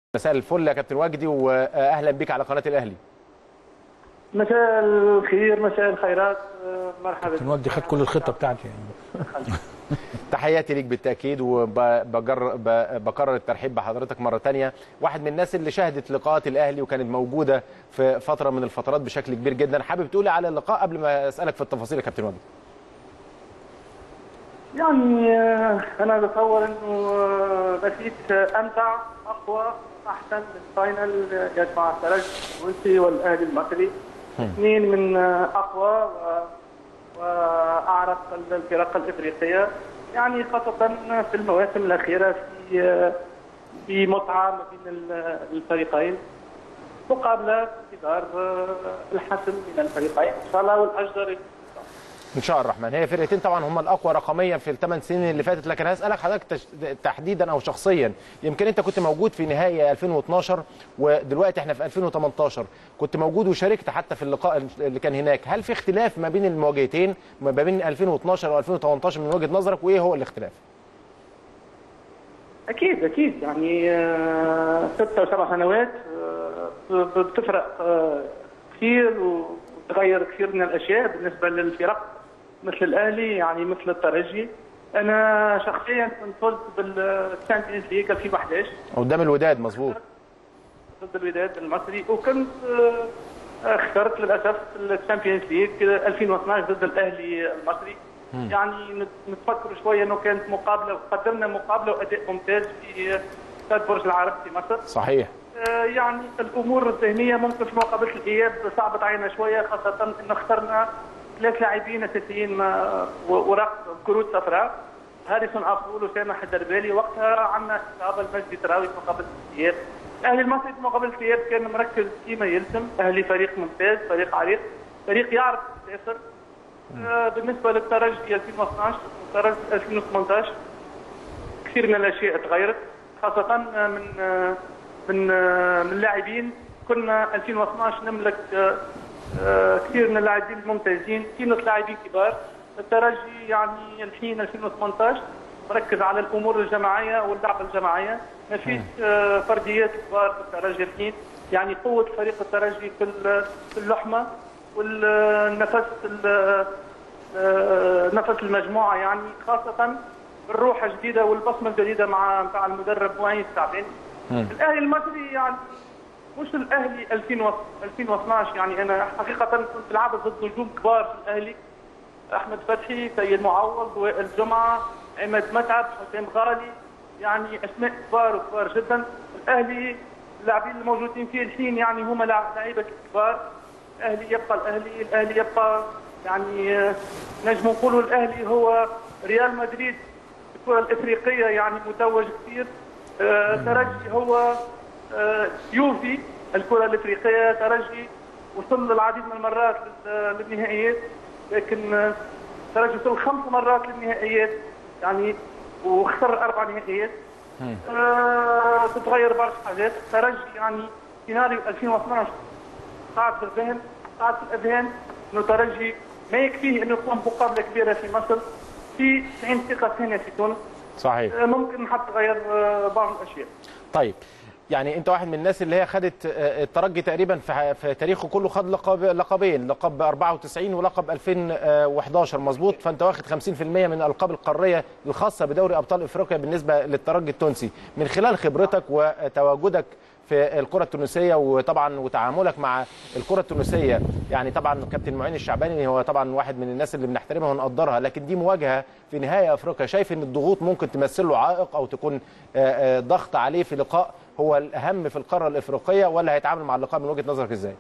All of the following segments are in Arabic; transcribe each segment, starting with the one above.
مساء الفل يا كابتن وجدي واهلا بيك على قناه الاهلي. مساء الخير، مساء الخيرات. مرحبا. كابتن وجدي خد كل الخطه بتاعتي يعني. تحياتي ليك بالتاكيد وبكرر الترحيب بحضرتك مره ثانيه. واحد من الناس اللي شهدت لقاءات الاهلي وكانت موجوده في فتره من الفترات بشكل كبير جدا، حابب تقولي على اللقاء قبل ما اسالك في التفاصيل يا كابتن وجدي؟ يعني انا بتصور انه نتيجه امتع، اقوى، احسن من فاينل يجمع الترجي التونسي والاهلي المصري. اثنين من اقوى واعرق الفرق الافريقيه، يعني خاصه في المواسم الاخيره في متعه ما بين الفريقين، مقابله انتظار الحسم من الفريقين ان شاء الله والاجدر ان شاء الله الرحمن. هي فرقتين طبعا هم الاقوى رقميا في الثمان سنين اللي فاتت، لكن هسالك حضرتك تحديدا او شخصيا، يمكن انت كنت موجود في نهائي 2012 ودلوقتي احنا في 2018، كنت موجود وشاركت حتى في اللقاء اللي كان هناك، هل في اختلاف ما بين المواجهتين ما بين 2012 و2018 من وجهه نظرك، وايه هو الاختلاف؟ اكيد يعني 6 و7 سنوات بتفرق كثير وتغير كثير من الاشياء بالنسبه للفرق مثل الاهلي، يعني مثل الترجي. انا شخصيا كنت فزت بالتشامبيونز ليج 2011 قدام الوداد، مظبوط، ضد الوداد المصري، وكنت خسرت للاسف التشامبيونز ليج 2012 ضد الاهلي المصري. يعني نتفكر شويه انه كانت مقابله وقدمنا مقابله واداء ممتاز في استاد برج العرب في مصر. صحيح. يعني الامور الذهنيه ممكن في مقابله الاياب صعبت علينا شويه، خاصه انه خسرنا 3 لاعبين اساسيين وراق كروت صفراء، هاريسون افول وسامح الدربالي. وقتها عندنا اصابه المجدي تراوي في مقابله الاياب. الاهلي المصري في مقابله الاياب كان مركز فيما يلزم، اهلي فريق ممتاز، فريق عريق، فريق يعرف يسافر. بالنسبه للترجي 2012 والترجي 2018 كثير من الاشياء تغيرت، خاصه من اللاعبين. كنا 2012 نملك كثير من اللاعبين الممتازين، كثير لاعبين كبار. الترجي يعني الحين 2018 مركز على الامور الجماعيه واللعبه الجماعيه، ما فيش فرديات كبار في الترجي الحين. يعني قوه فريق الترجي في اللحمه والنفس، نفس المجموعه، يعني خاصه الروح الجديده والبصمه الجديده مع المدرب معين الشعباني. الاهلي المصري يعني مش الاهلي 2012، يعني انا حقيقه كنت لعبت ضد نجوم كبار في الاهلي، احمد فتحي، سيد معوض، وائل جمعه، عماد متعب، حسين غالي، يعني اسماء كبار وكبار جدا. الاهلي اللاعبين الموجودين فيه الحين يعني هم لعيبه كبار. الاهلي يبقى الاهلي يبقى، يعني نجم نقولوا الاهلي هو ريال مدريد الكره الافريقيه، يعني متوج كثير. ترجي هو يوفي الكره الافريقيه. ترجي وصل للعديد من المرات للنهائيات، لكن ترجي وصل 5 مرات للنهائيات يعني، وخسر 4 نهائيات. تتغير برشا حاجات. ترجي يعني سيناريو 2012 قاعد في الذهن، قاعد في الاذهان، انه ترجي ما يكفيه انه يقوم بمقابله كبيره في مصر، في 90 ثقه ثانيه في تونس. صحيح. ممكن حتى تغير بعض الاشياء. طيب، يعني انت واحد من الناس اللي هي خدت الترجي تقريبا في تاريخه كله، خد لقبين، لقب 94 ولقب 2011، مظبوط؟ فانت واخد 50% من الالقاب القاريه الخاصه بدوري ابطال افريقيا بالنسبه للترجي التونسي. من خلال خبرتك وتواجدك في الكره التونسيه وطبعا وتعاملك مع الكره التونسيه، يعني طبعا كابتن معين الشعباني هو طبعا واحد من الناس اللي بنحترمها ونقدرها، لكن دي مواجهه في نهائي افريقيا، شايف ان الضغوط ممكن تمثل له عائق او تكون ضغط عليه في لقاء هو الاهم في القاره الافريقيه، ولا هيتعامل مع اللقاء من وجهه نظرك ازاي؟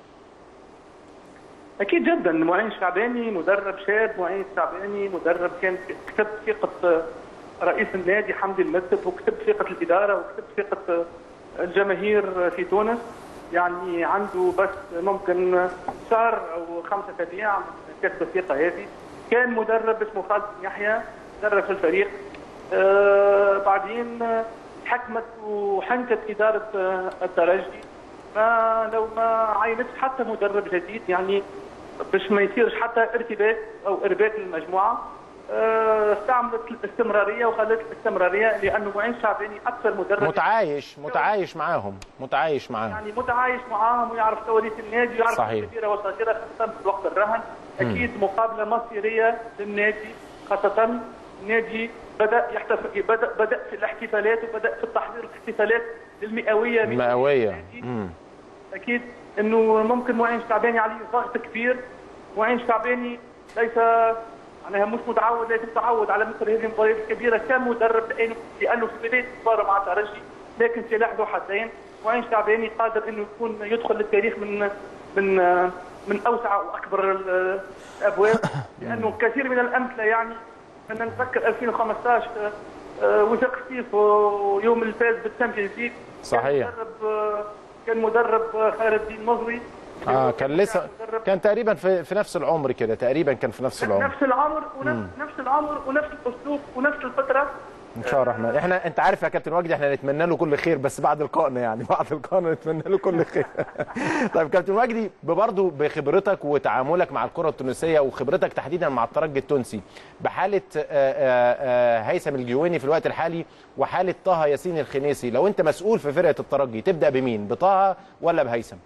اكيد جدا. معين الشعباني مدرب شاب، معين الشعباني مدرب كان كسب ثقه رئيس النادي حمدي المسد، وكسب ثقه الاداره، وكسب ثقه الجماهير في تونس. يعني عنده بس ممكن شهر او 5 اسابيع كسب الثقه هذه. كان مدرب اسمه خالد بن يحيى، درب في الفريق. بعدين حكمت وحنكت اداره الترجي، لو ما عينتش حتى مدرب جديد، يعني باش ما يصيرش حتى ارتباك او ارباك للمجموعه. استعملت الاستمراريه وخلت الاستمراريه، لانه معين شعباني اكثر مدرب متعايش معاهم يعني متعايش معاهم ويعرف كواليس النادي ويعرف كبيره وصغيره، خاصه في وقت الرهن. اكيد مقابله مصيريه للنادي، خاصه النادي بدا في الاحتفالات وبدا في التحضير الاحتفالات للمئويه. اكيد انه ممكن معين شعباني عليه ضغط كبير. معين شعباني ليس مش متعود على مثل هذه المباريات الكبيره كمدرب، لانه في بدايه المباراه مع الترجي، لكن سلاح ذو حدين. معين شعباني قادر انه يدخل للتاريخ من اوسع واكبر الابواب، لانه كثير من الامثله يعني بدنا نتذكر 2015 وثق فيه يوم الفاز بالتشامبيونز ليج. صحيح. كان مدرب خير الدين مغري. كان تقريبا في نفس العمر كده، تقريبا كان في نفس العمر ونفس العمر ونفس الاسلوب ونفس الفتره. ان شاء الله الرحمن. انت عارف يا كابتن وجدي، احنا نتمنى له كل خير، بس بعد القائمه يعني بعد القائمه نتمنى له كل خير. طيب كابتن وجدي، برضه بخبرتك وتعاملك مع الكره التونسيه وخبرتك تحديدا مع الترجي التونسي، بحاله هيثم الجويني في الوقت الحالي وحاله طه ياسين الخنيسي، لو انت مسؤول في فرقه الترجي تبدا بمين؟ بطه ولا بهيثم؟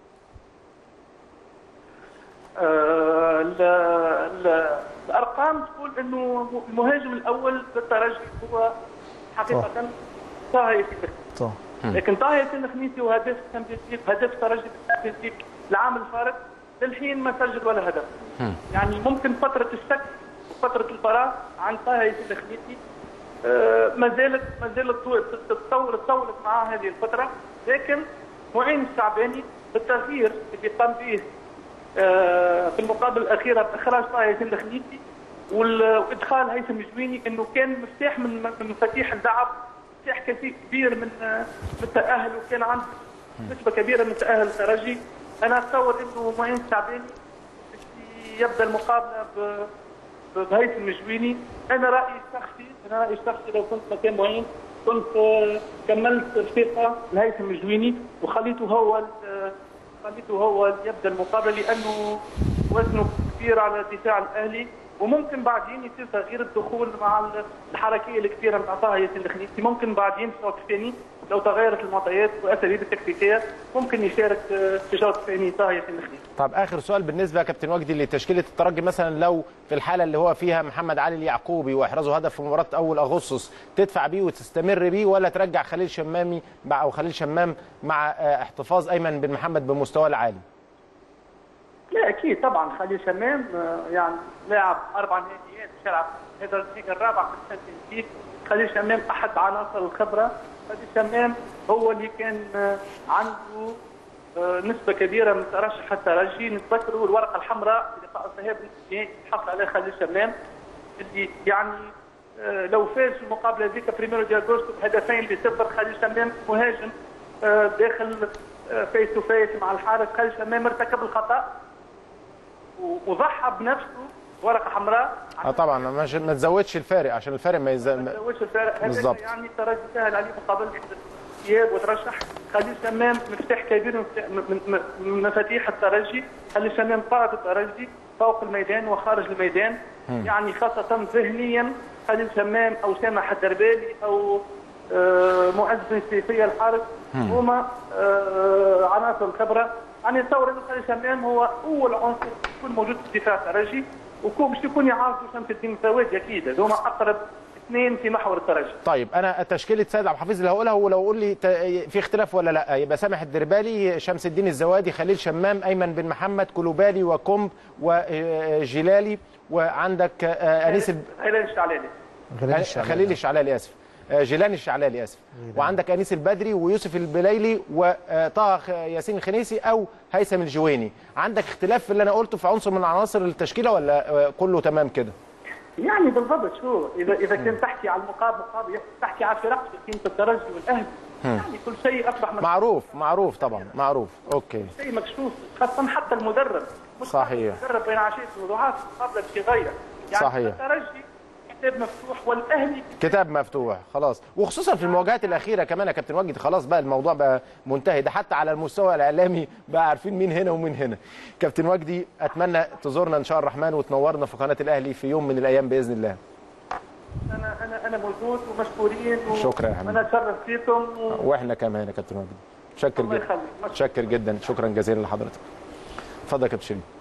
الارقام تقول انه المهاجم الاول للترجي هو حقيقه طه ياسين، لكن طه ياسين الخنيسي وهداف الشامبيونز ليج، هداف الترجي بالشامبيونز ليج العام الفارط، للحين ما سجل ولا هدف. يعني ممكن فتره الشك وفتره الفراغ عن طه ياسين الخنيسي ما زالت تطولت معاه هذه الفتره، لكن معين الشعباني بالتغيير اللي قام به في المقابله الاخيره باخراج طه ياسين الخنيسي وادخال هيثم الجويني، انه كان مفتاح من مفاتيح اللعب، مفتاح كبير من التاهل، وكان عنده نسبه كبيره من تاهل الترجي. انا اتصور انه معين الشعباني يبدا المقابله بهيثم الجويني. انا رايي الشخصي لو كنت مكان معين كنت كملت الثقه لهيثم الجويني وخليته هو يبدا المقابله، لانه وزنه كبير على دفاع الاهلي، وممكن بعدين يصير تغيير الدخول مع الحركيه الكثيره من طه ياسين الخنيسي. ممكن بعدين في الشوط الثاني لو تغيرت المعطيات والاساليب التكتيكيه ممكن يشارك في الشوط الثاني طه ياسين الخنيسي. طب اخر سؤال بالنسبه يا كابتن وجدي لتشكيله الترجي، مثلا لو في الحاله اللي هو فيها محمد علي اليعقوبي واحرزه هدف في مباراه اول اغسطس، تدفع بيه وتستمر بيه ولا ترجع خليل شمام مع احتفاظ ايمن بن محمد بمستواه العالي؟ لا اكيد طبعا خليل شمام يعني لاعب 4 نهائيات، بيلعب هذا النهائي الرابع في الشامبيونز ليج. خليل شمام احد عناصر الخبره. خليل شمام هو اللي كان عنده نسبه كبيره من ترشح الترجي. نتذكروا الورقه الحمراء في لقاء الذهاب النهائي حصل عليها خليل شمام، اللي يعني لو فاز في المقابله ذيك بريميرو دي اغوستو بهدفين ل0، خليل شمام مهاجم داخل فيس تو فيس مع الحارس. خليل شمام ارتكب الخطا وضحى بنفسه ورقه حمراء. طبعا ما تزودش الفارق عشان الفارق ما تزودش الفارق بالظبط. يعني الترجي سهل عليه مقابله اياب وترشح. خليل شمام مفتاح كبير من مفاتيح الترجي. خليل شمام قائد الترجي فوق الميدان وخارج الميدان. يعني خاصه ذهنيا خليل شمام او سامح الدربالي او معز بن سيفيه الحارس هما عناصر الخبره. يعني نتصور انه خليل شمام هو اول عنصر يكون موجود في دفاع الترجي، ومش يكون يعارضه شمس الدين الزواجي اكيد، هما اقرب اثنين في محور الترجي. طيب انا تشكيله سيد عبد الحفيظ اللي هقولها، ولو قول لي في اختلاف ولا لا، يبقى سامح الدربالي، شمس الدين الزوادي، خليل شمام، ايمن بن محمد، كلوبالي وكومب وجلالي، وعندك انيس خليل الشعلالي اسف، جيلاني الشعلالي اسف، وعندك انيس البدري ويوسف البليلي وطه ياسين الخنيسي او هيثم الجويني. عندك اختلاف في اللي انا قلته في عنصر من عناصر التشكيله ولا كله تمام كده؟ يعني بالضبط. شو اذا كنت تحكي على المقابله تحكي على فرق في الترجي والاهلي، يعني كل شيء اصبح معروف طبعا معروف. اوكي، شيء مكشوف، خاصه حتى المدرب صحيح، المدرب بين عشيه وضعاف المقابله بشيء غير. يعني صحيح. الترجي كتاب مفتوح، والاهلي كتاب مفتوح خلاص، وخصوصا في المواجهات الاخيره كمان يا كابتن واجد، خلاص بقى الموضوع بقى منتهي، ده حتى على المستوى الاعلامي بقى عارفين مين هنا ومين هنا. كابتن وجدي اتمنى تزورنا ان شاء الرحمن وتنورنا في قناه الاهلي في يوم من الايام باذن الله. انا موجود ومشكورين شكرا يا حبيبي، انا اتشرف فيكم واحنا كمان يا كابتن وجدي. متشكر الله جدا، يخليك. متشكر جدا، شكرا جزيلا لحضرتك. اتفضل يا كابتن شريف.